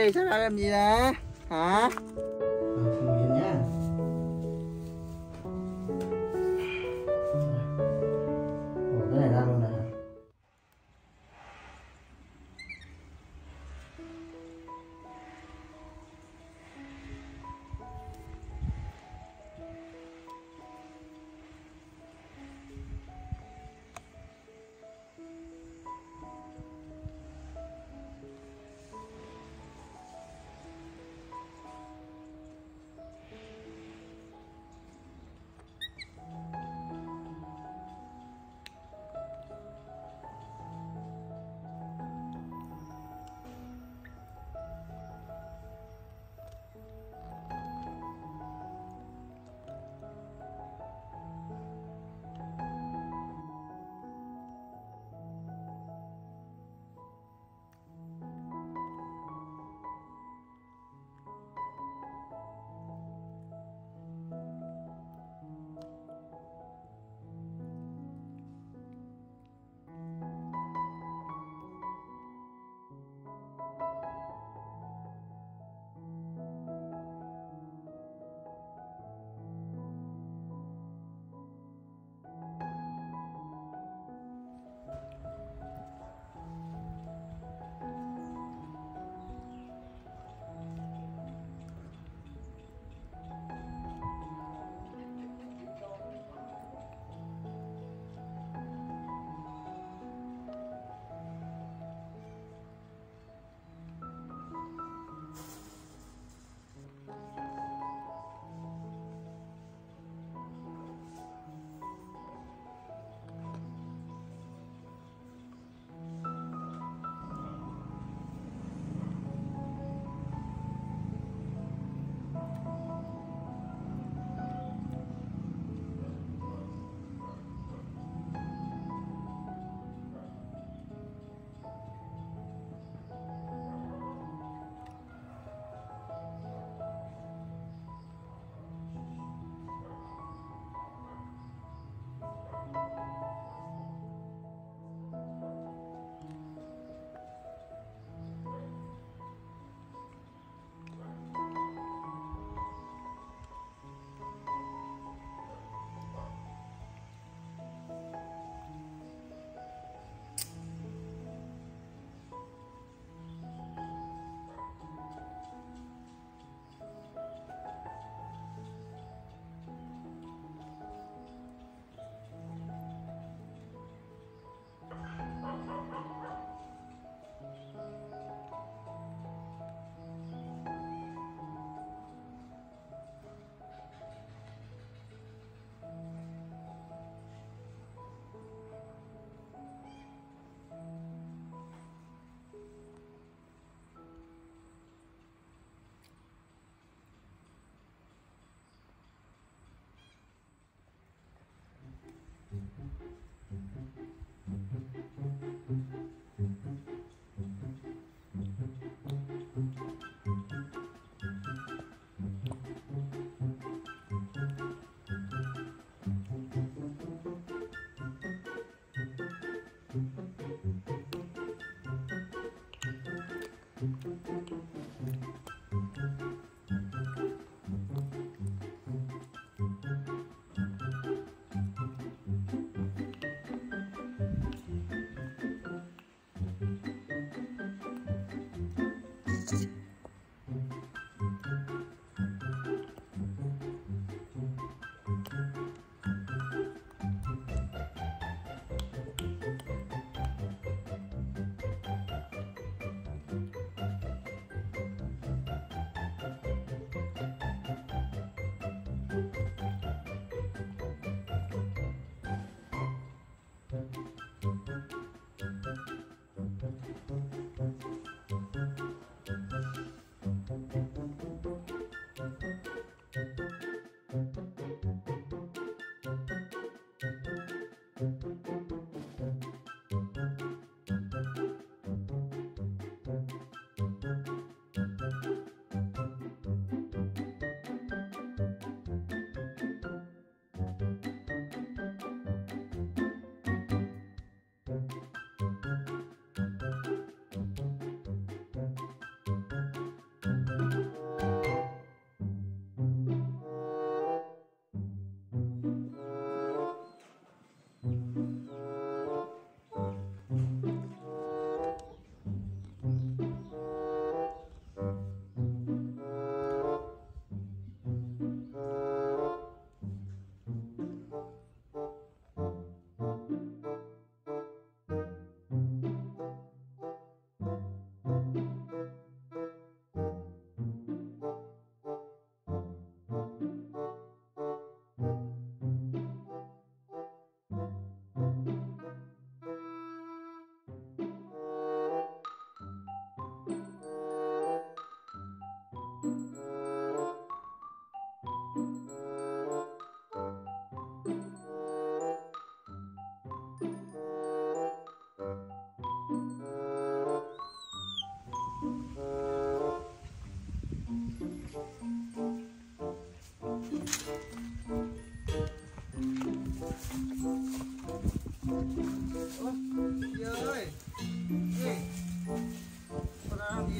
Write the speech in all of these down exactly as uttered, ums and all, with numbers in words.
ơi, sao ra làm gì nè? Hả? Ngồi yên nhá. Ủa, cái này ra luôn nè.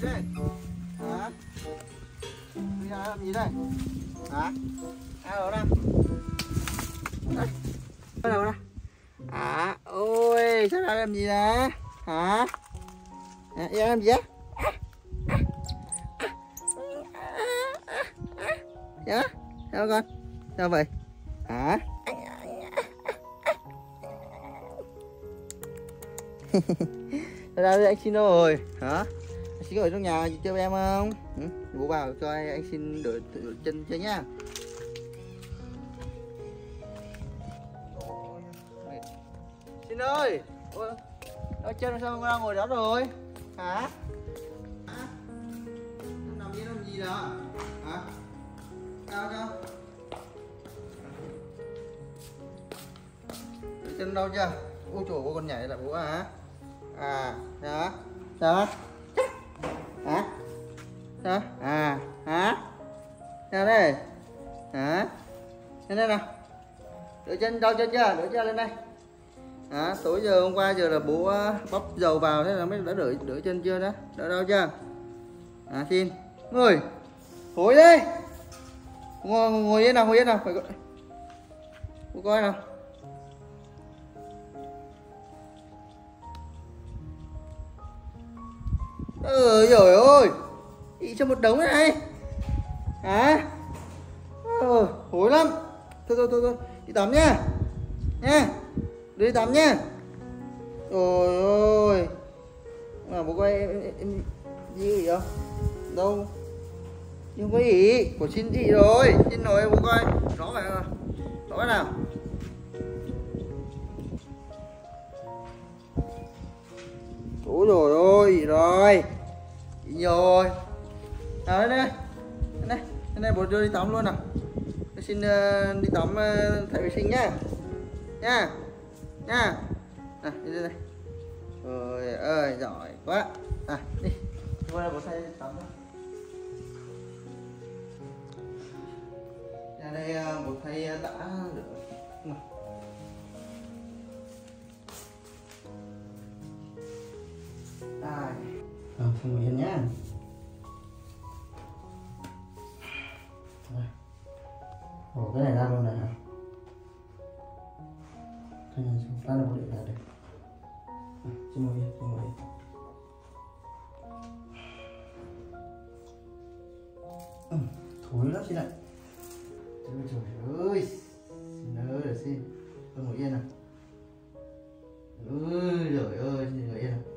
đây? Hả? Đi ra làm gì đây? Hả? Ai đâu nào? Đây. Đâu nào? À, ôi, sao ra làm gì nè? Hả? À, em làm gì á? Dạ? Sao con? Sao vậy? Hả? Ra đây anh xin đâu rồi? Hả? Anh xin ở trong nhà chơi với em không? Ừ? Bố vào cho anh xin đổi, đổi chân chơi nhá. Xin ơi! Ôi, đâu chân sao con đang ngồi đó rồi? Hả? Hả? Nằm yên làm gì đó? Hả? Sao sao? Đổi chân đâu chưa? Ôi trời ơi, con nhảy là bố hả? À, đó. Sao? Hả? Sao? À, hả? Sao đây? Hả? Lên đây nào. Đổi chân đau chân chưa? Đổi chân lên đây. Hả? Tối giờ hôm qua giờ là bố bóc dầu vào thế là mới đã đổi đổi chân chưa đó? Đỡ đau chưa? À xin. Ngồi. Ngồi đây. Ngồi ngồi yên nào, ngồi yên nào. Phải gọi. Bố coi nào. Ôi giời ơi, đi cho một đống thế này. Hả? Ờ, hối lắm. Thôi thôi thôi thôi, đi tắm nha. Nha. Đi tắm nha. Ôi ôi. Mà bố coi em, em, em gì không? Đâu? Nhưng có gì? Của xin chị rồi. Xin rồi bố coi. Rõ vậy mà. Rõ nào. Ôi rồi ôi, rồi. Đi rồi. Nào đây đây. Đây đây, đây bố đưa đi tắm luôn nào. Tôi xin uh, đi tắm uh, thay vệ sinh nhá. Nha. Nha. Này, đi đây đây. Ôi ơi, giỏi quá. À, đi. Vô đây bố thay tắm nữa. Ra đây uh, bố thay uh, đã được. Nào. Đây. Ờ, không yên nhá. Ủa cái này ra luôn này hả? Cái này ra là có điện ra đây. À, xin ngồi yên, xin ngồi yên. Ừ, thối lắm xin ạ. Trời, trời ơi. Xin ơi, xin. Không ngồi yên nào. Ôi trời ơi, xin ngồi yên nào.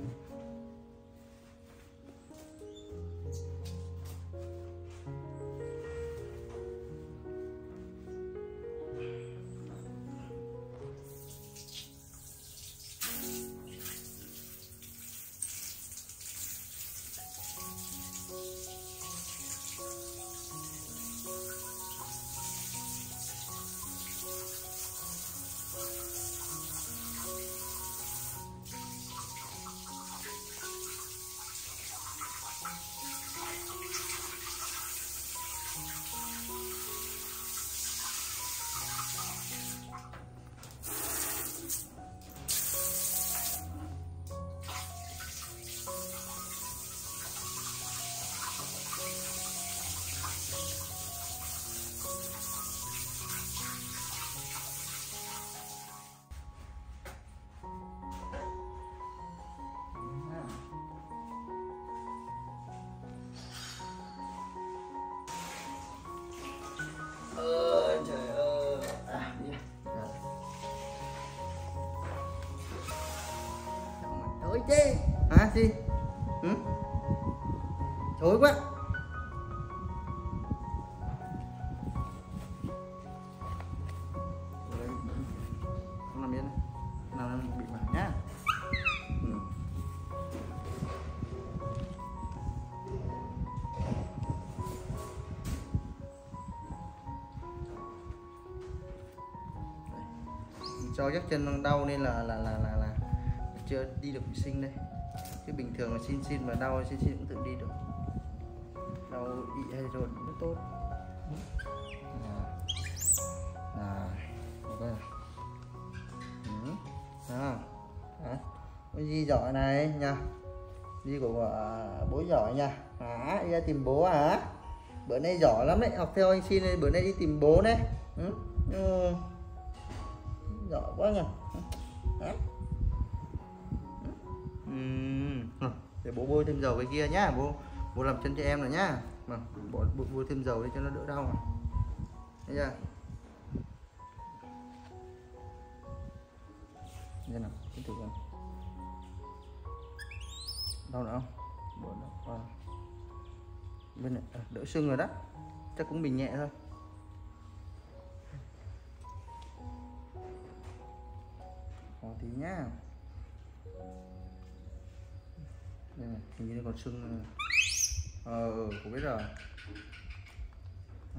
Ơi trời ơi. À, đi. Thôi chứ. Hả gì? Ừ? Chối quá. Không nằm yên này. Nào bị bẩn nhá. Ừ. Do các chân đang đau nên là là là là, là chưa đi được vệ sinh đây. Chứ bình thường là xin xin mà đau xin xin cũng tự đi được. Đau bị hay rồi rất tốt. À, ok. Ừ. À, à. Cái gì giỏi này nha. Đi của bố giỏi nha. Hả? Đi ra tìm bố hả? Bữa nay giỏi lắm đấy, học theo anh Xin này, bữa nay đi tìm bố đấy. Ừ. Ừ. Giỏi quá nhỉ. Hả? Ừ. Để bố bôi thêm dầu cái kia nhá, bố bố làm chân cho em rồi nhá. Mà bố, bố bôi thêm dầu đi cho nó đỡ đau mà. Thấy chưa? Đây nào, cái thử xem. Đau nữa không? Bố đau. À. Bên này à, đỡ sưng rồi đó, chắc cũng bị nhẹ thôi. Khó tí nhá. Đây này, hình như còn sưng này. Ờ, cũng biết rồi. Đó.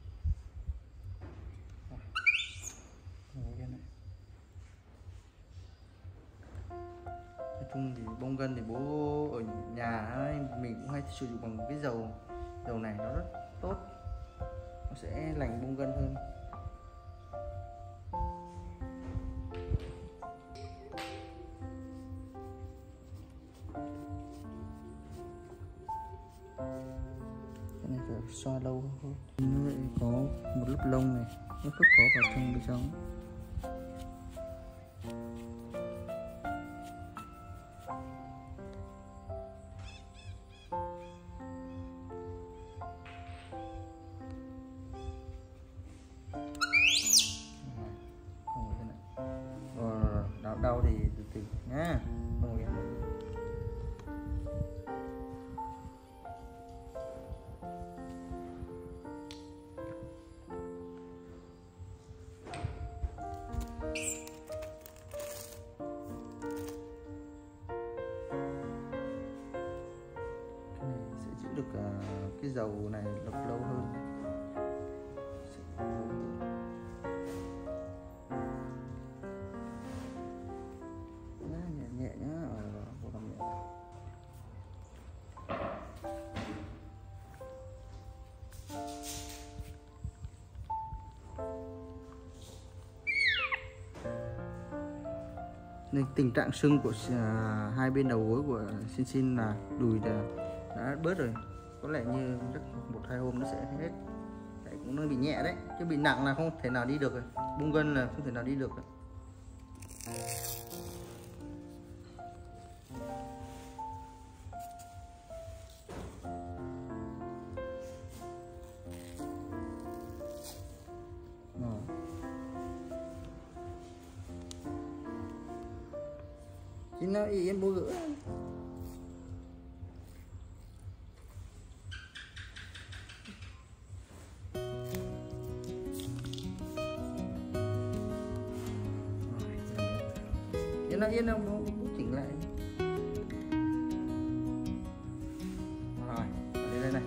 Nói chung thì bông gân thì bố ở nhà ấy, mình cũng hay sử dụng bằng cái dầu dầu này, nó rất tốt, nó sẽ lành bông gân hơn. Cái này phải xoa lâu hơn. Nó lại có một lớp lông này, nó cứ có vào trong bên trong. Đau đau thì từ từ nhá. Không cái này sẽ giữ được uh, cái dầu này được lâu hơn. Nhẹ nhá, ờ, bộ làm nhẹ. Nên tình trạng sưng của à, hai bên đầu gối của Xin Xin là đùi đã, đã bớt rồi, có lẽ như rất một hai hôm nó sẽ hết. Đấy, cũng nó bị nhẹ đấy, chứ bị nặng là không thể nào đi được rồi, bung gân là không thể nào đi được rồi. Chứ nó yên bố gỡ. Chứ nó yên không, nó chỉnh lại. Rồi, đến đây này.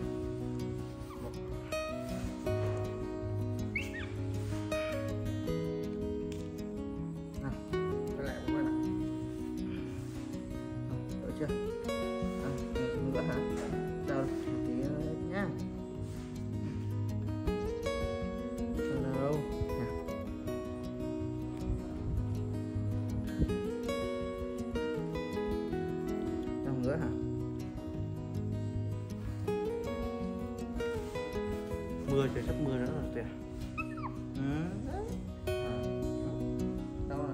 Chưa? À, nữa hả? Chờ một tí nhá. Đâu? Đâu nữa hả? Mưa trời sắp mưa nữa rồi kìa. Ừ. À. Đâu rồi?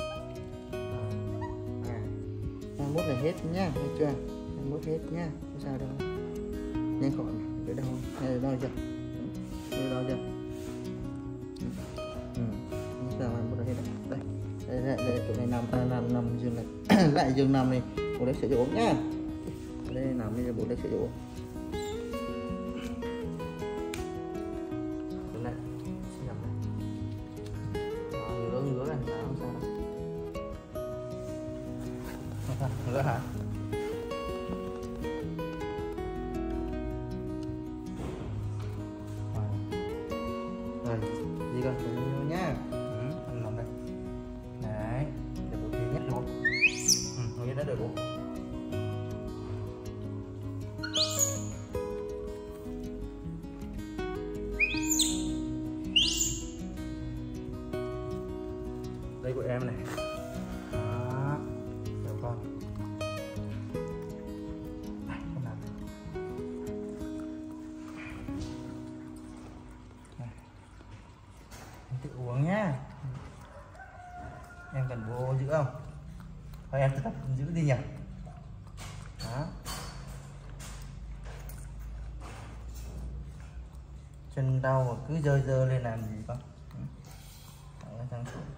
À. hai mươi mốt là hết nhá, thấy chưa? hai mươi mốt hết nhá, không sao đâu. Nhanh khỏi để đâu, đây đo chưa? Đây đo chưa? Ừ, không sao, hai mươi mốt là hết đấy. Đây, đây, đây, chỗ này nằm, ta nằm nằm giường này, lại giường nằm này, bố đấy sẽ chỗ nhá. Đây nằm bây giờ bố đấy sẽ chỗ. Chỗ này, xin nằm này. Đó, ngứa ngứa này, đó, không sao đâu. Nữa hả? Rồi, gì cơ? Rồi nhá. Ừ, anh nằm đây. Đấy, để bố tí nhét luôn. Ừ, ngồi yên đó đợi bố. Đây của em này. Đó, chào con. em tập giữ đi nhỉ. Đó. Chân đau mà cứ dơ dơ lên làm gì con. Thẳng ra thẳng xuống.